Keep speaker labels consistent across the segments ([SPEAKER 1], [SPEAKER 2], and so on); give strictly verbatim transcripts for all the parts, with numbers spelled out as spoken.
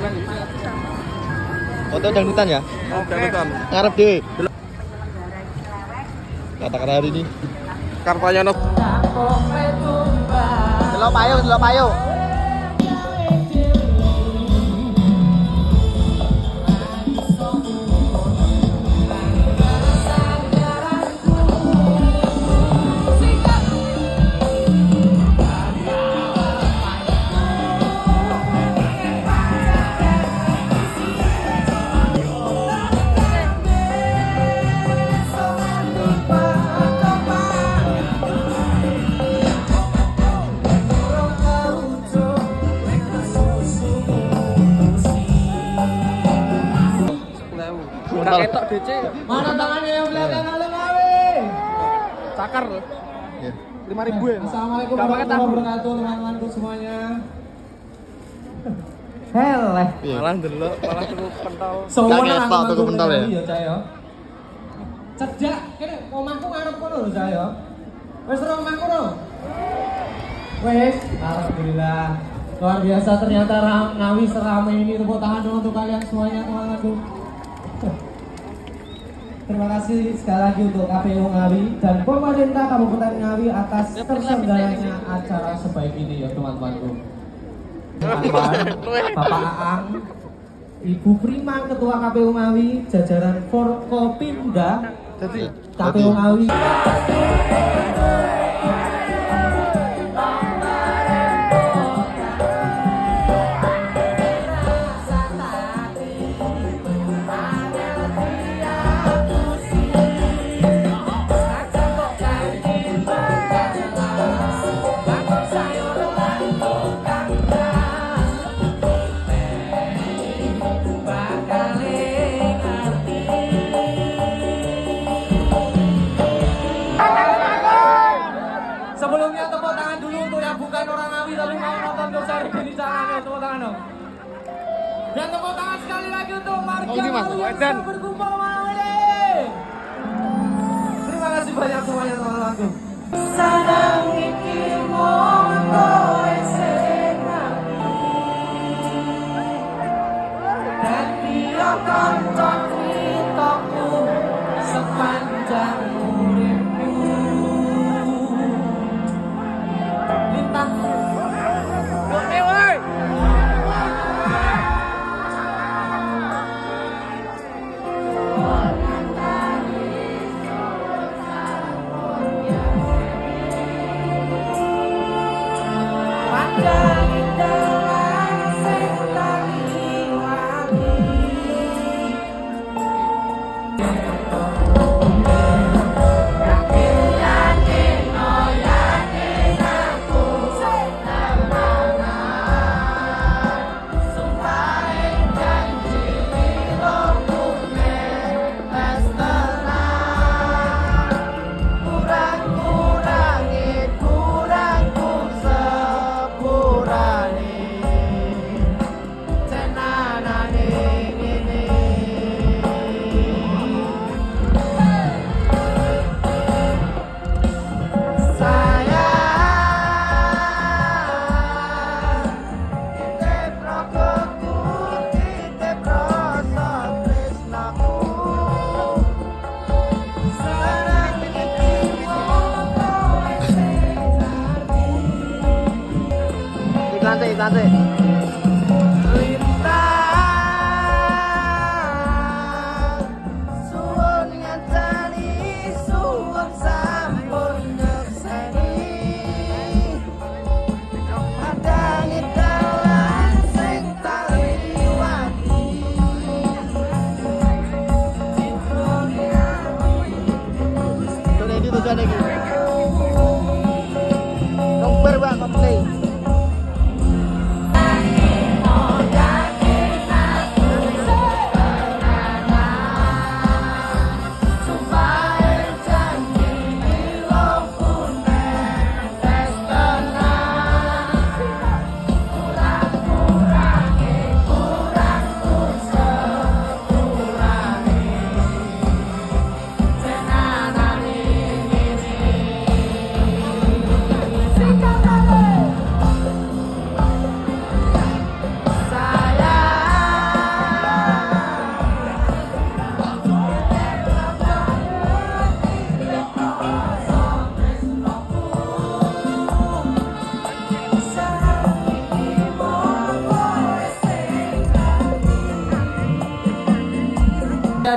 [SPEAKER 1] Foto dangdutan ya?
[SPEAKER 2] Dangdutan.
[SPEAKER 1] Ngarep deh. Katakan hari ini.
[SPEAKER 2] Karpanya no.
[SPEAKER 1] Delok payung, delok payung.
[SPEAKER 2] Udah ketok D C.
[SPEAKER 3] Mana tangannya yang belakang halo Ngawi?
[SPEAKER 2] Cakar.
[SPEAKER 1] Ya.
[SPEAKER 2] lima ribu ya.
[SPEAKER 3] Assalamualaikum warahmatullahi wabarakatuh teman-temanku semuanya. Heleh.
[SPEAKER 2] Malah delok, malah tuku pentol.
[SPEAKER 3] Soalnya
[SPEAKER 1] Pak tuku pentol ya.
[SPEAKER 3] Ya saya. Cedhak kene omahku ngarep kono lho saya. Wis ro omahku ro. Wes, alhamdulillah. Luar biasa ternyata Ngawi seramai ini. Tepuk tangan dong untuk kalian semuanya teman-temanku. Terima kasih sekali lagi untuk K P U Ngawi dan pemerintah Kabupaten Ngawi atas terselenggaranya acara sebaik ini ya teman-temanku. Bapak Aang, Ibu Prima Ketua K P U Ngawi, jajaran Forkopimda,
[SPEAKER 2] Jadi
[SPEAKER 3] K P U Ngawi. Sebelumnya tepuk tangan dulu untuk yang bukan orang Ngawi tapi mau nonton konser ini caranya tepuk tangan dong. Dan tepuk tangan sekali lagi untuk warga Ngawi yang sudah berkumpul malam ini. Terima kasih banyak semuanya teman-temanku. Sadang iki monggo esenang dan dia kancan ceritaku sepanjang uripku. Lintang Oke woi
[SPEAKER 1] Santai, santai. Nomor bang, komplain.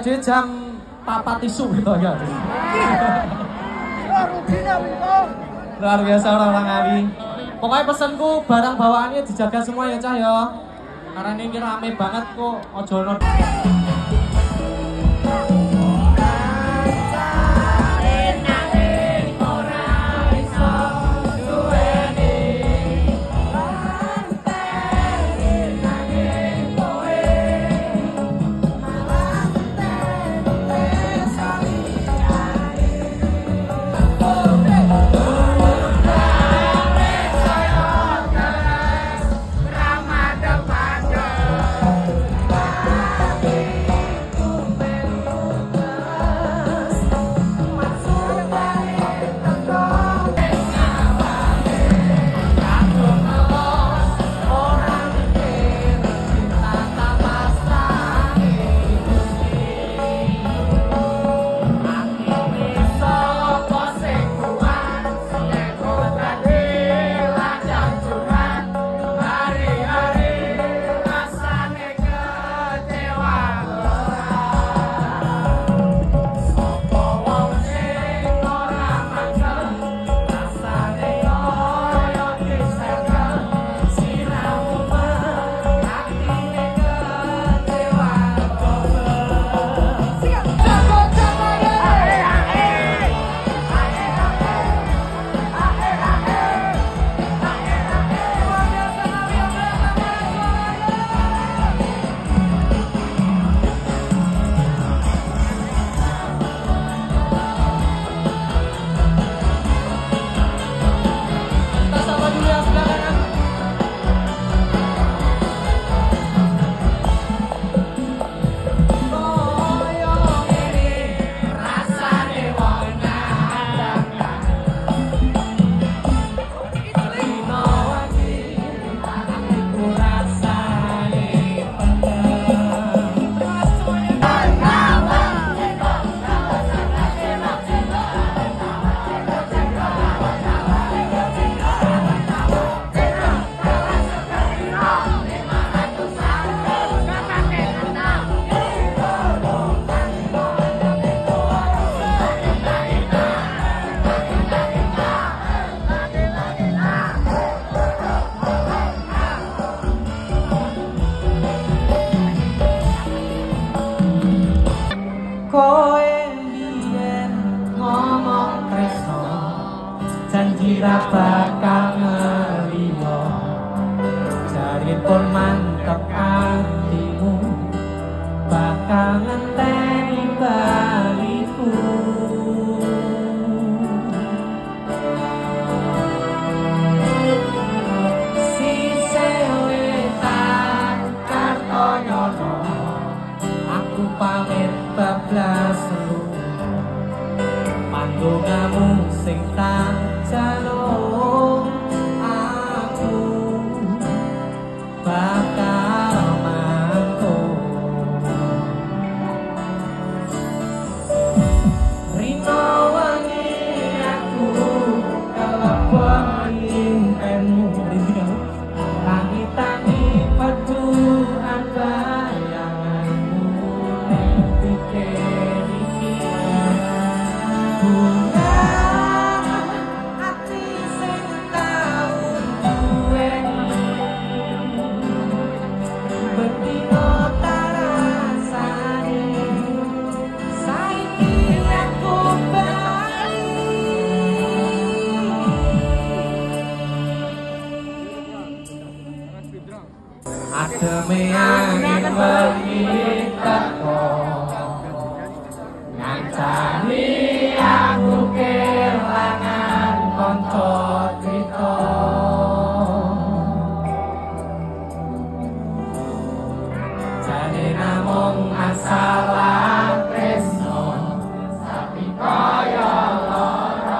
[SPEAKER 3] dhewe jam papat isu gitu ya. Luar biasa orang-orang Ngawi. Pokoknya pesanku barang bawaannya dijaga semua ya Cah ya. Karena ini rame banget kok, ojo ono. Koe biyen ngomong tresno janji ra bakal ngelimo jari pun mantep atimu bakal ngenteni baliku si sewetan Kartoyono aku pamit bablas lu pandongamu sing tak jaluk aku bakal mangkon rino wangi aku kelebon impenmu tangi-tangi peduan bayanganmu Ademe angin wengi teko ngancani aku kelangan kanca crita jane namung masalah tresno tapi kaya lara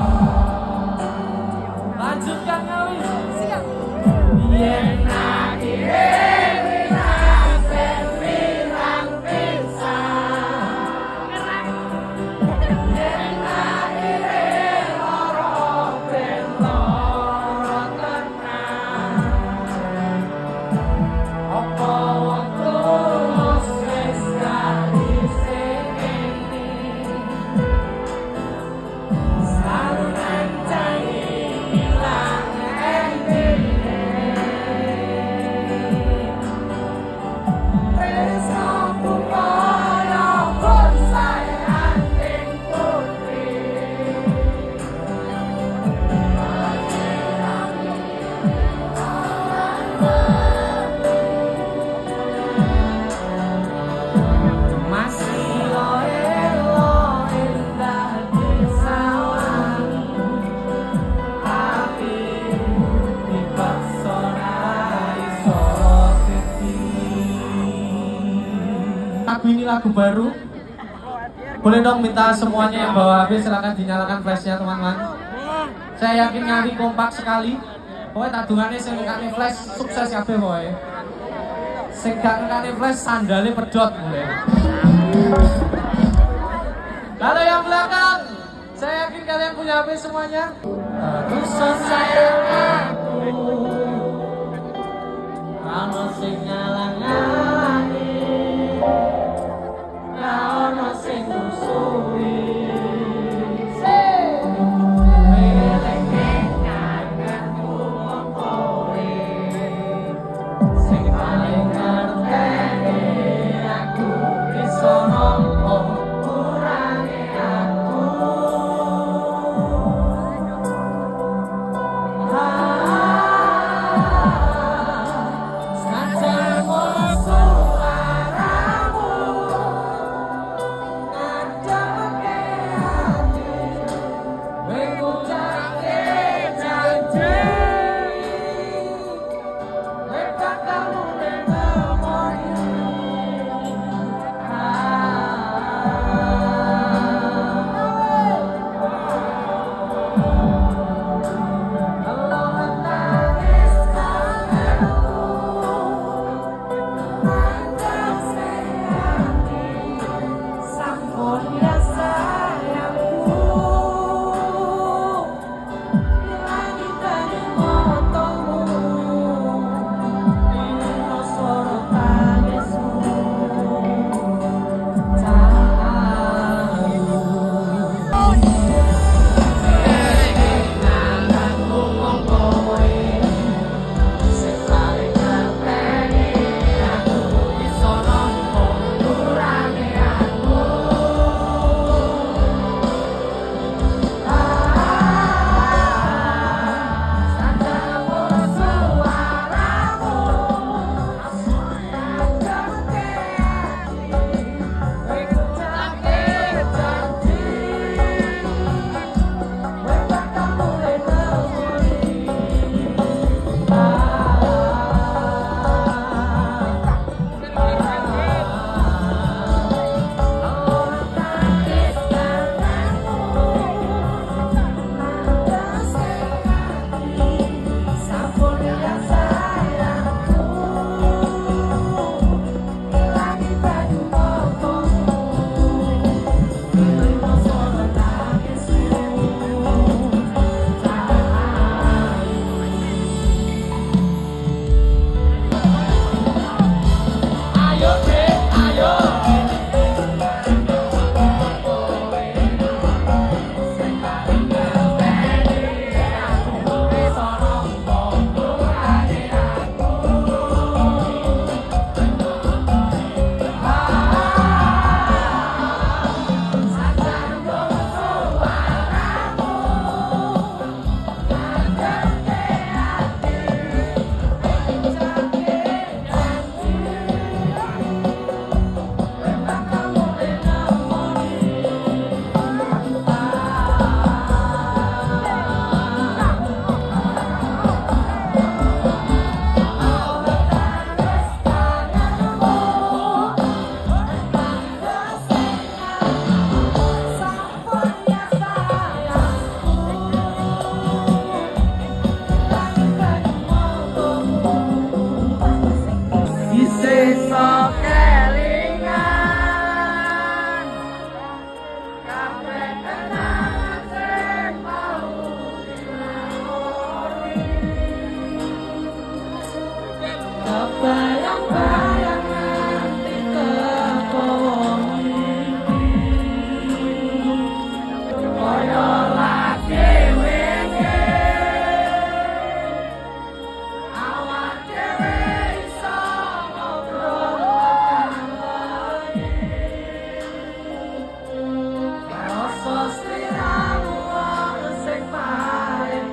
[SPEAKER 3] lanjutkan Ngawi siap yen Say lagu ini lagu baru. Boleh dong minta semuanya yang bawa H P silahkan dinyalakan flashnya teman-teman. Saya yakin nyari kompak sekali. Pokoknya tadungannya sing ngekane flash sukses kabeh pokoknya. Sing gak ngekane flash sandale pedot mulai. Kalau yang belakang, saya yakin kalian punya H P semuanya. Terus sayang aku, kalau sing ngalang-ngalangi, kalau sing musuhi.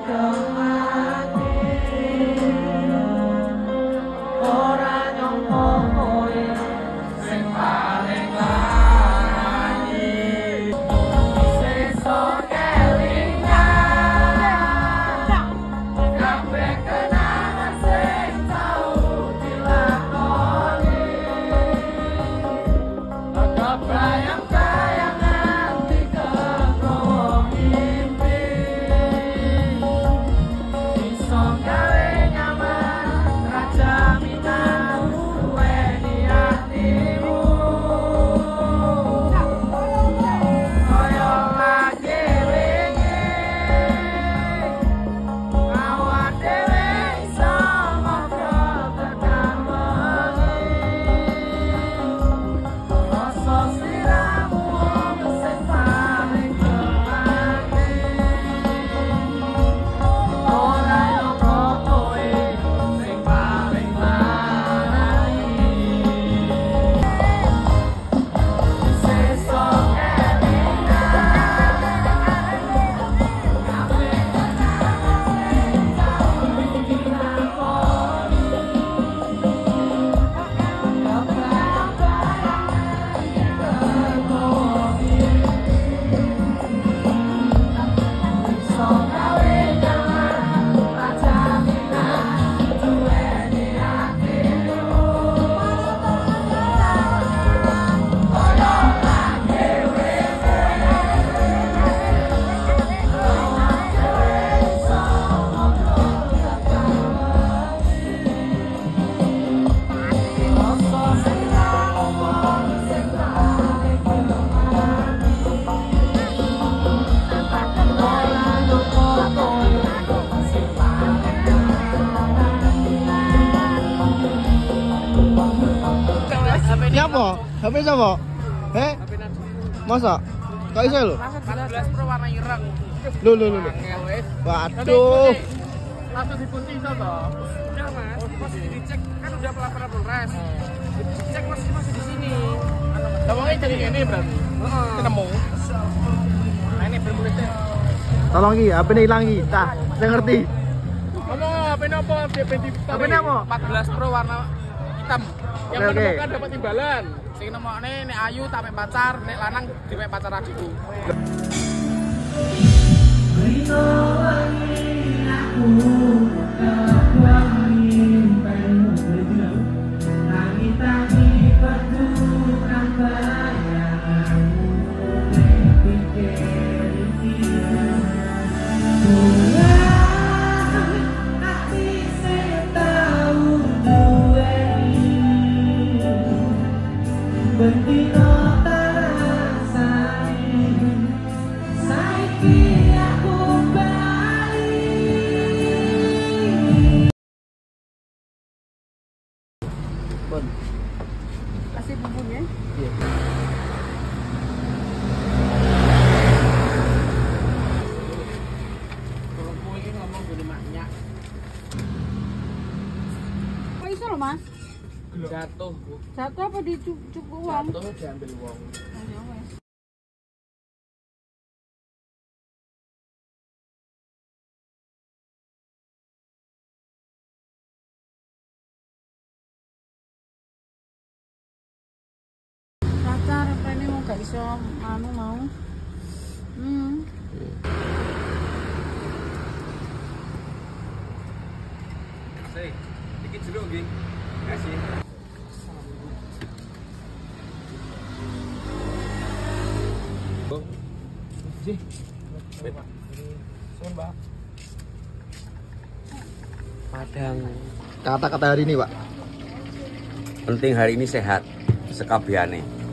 [SPEAKER 4] Ora nyongko
[SPEAKER 1] siapa? H P siapa? Heh? Masa? Kok iso lho?
[SPEAKER 2] empat belas Pro warna ireng.
[SPEAKER 1] Lho lho lho. Waduh.
[SPEAKER 2] Langsung dikunci iso toh? Udah Mas, masih dicek kan udah pelaporan Polres. Dicek masih masih di sini. Lawangnya jadi ini berarti. Heeh. Ketemu. Nah ini bermulisnya.
[SPEAKER 1] Tolong iki, H P-ne ilang iki. Tah, saya ngerti.
[SPEAKER 2] Ngomong H P-ne apa? H
[SPEAKER 1] H P-ne apa?
[SPEAKER 2] empat belas Pro warna hitam. Yang
[SPEAKER 1] Oke, oke.
[SPEAKER 2] menemukan dapat imbalan. Sing nemokne nek ayu tak mek pacar, nek lanang dimek pacar adikku.
[SPEAKER 4] Kasih bumbunya.
[SPEAKER 1] Iya.
[SPEAKER 2] Kalau kowe iki ngomong gini maknya.
[SPEAKER 4] Kok iso lho, Mas?
[SPEAKER 2] Jatuh, Bu.
[SPEAKER 4] Satu apa dicucuk uang?
[SPEAKER 2] Jatuh diambil uang.
[SPEAKER 4] Oh, ya wes. Pacar apa ini mau gak iso anu mau? Hmm.
[SPEAKER 2] Sih, dikit jeruk nggih. Kasih.
[SPEAKER 5] Padang.
[SPEAKER 1] Kata-kata hari ini, Pak.
[SPEAKER 5] Penting hari ini sehat, sekabiane.